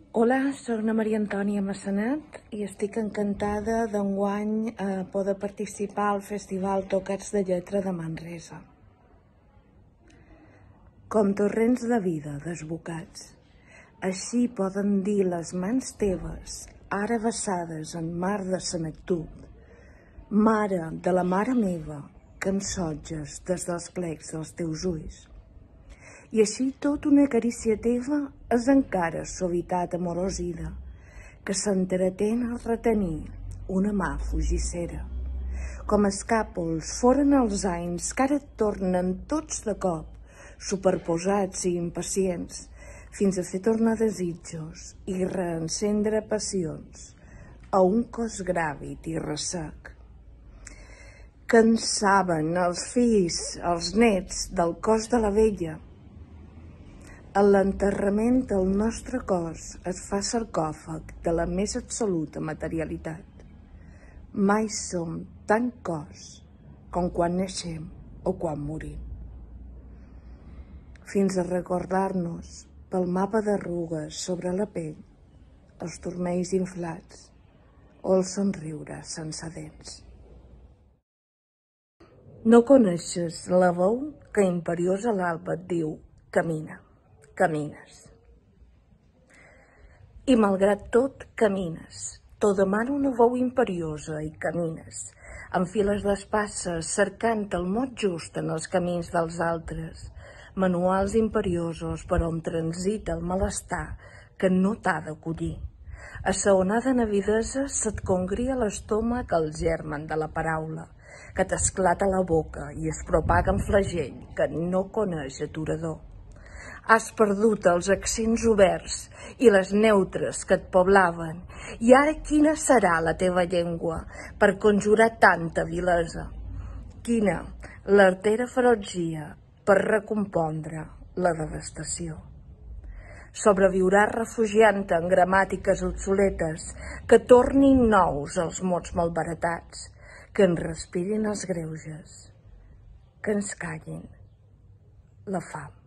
Hola, soc la Maria Antònia Massanet i estic encantada d'enguany poder participar al Festival Tocats de Lletra de Manresa. Com torrents de vida desbocats, així poden dir les mans teves, ara vessades en mar de senectut, mare de la mare meva, que em sotges des dels plecs dels teus ulls. I així tot una carícia teva és encara suavitat amorosida, que s'entretén a retenir una mà fugissera. Com escàpols foren els anys que ara et tornen tots de cop, superposats i impacients, fins a fer tornar desitjos i reencendre passions a un cos gràvid i ressec. Cansaven els fills, els nets del cos de la vella. En l'enterrament del nostre cos es fa sarcòfag de la més absoluta materialitat. Mai som tan cos com quan naixem o quan morim. Fins a recordar-nos pel mapa d'arrugues sobre la pell, els turmells inflats o el somriure sense dents. No coneixes la veu que imperiosa a l'alba et diu camina. Camines. I malgrat tot, camines. T'ho demana una veu imperiosa i camines. Enfiles les passes, cercant el mot just en els camins dels altres. Manuals imperiosos per on transita el malestar que no t'ha d'acollir. A sa onada navidesa se't congria l'estómac el germen de la paraula, que t'esclata la boca i es propaga en flagell que no coneix aturador. Has perdut els accents oberts i les neutres que et poblaven, i ara quina serà la teva llengua per conjurar tanta vilesa? Quina l'artera ferotgia per recompondre la devastació? Sobreviuràs refugiant-te en gramàtiques obsoletes que tornin nous els mots malbaratats, que ens respirin els greuges, que ens callin la fam.